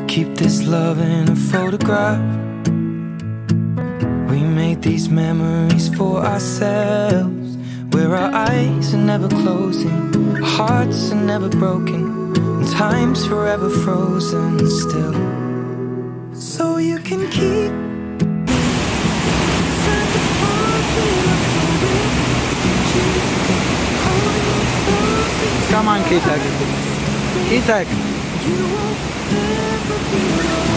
Keep this love in a photograph. We made these memories for ourselves, where our eyes are never closing, our hearts are never broken, and time's forever frozen still. So you can keep Come on, Ketek. Ketek. you won't ever be alone.